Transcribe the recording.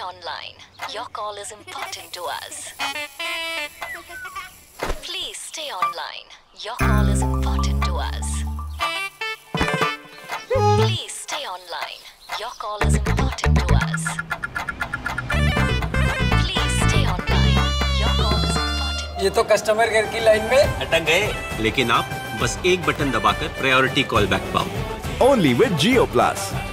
online. Your call is important to us. Please stay online. Your call is important to us. Please stay online. Your call is important to us. Please stay online. Your call is important. ये तो customer care की line में अटक गए। लेकिन आप बस एक बटन दबाकर प्रायोरिटी कॉल बैक पाओ। Only with Jio Plus.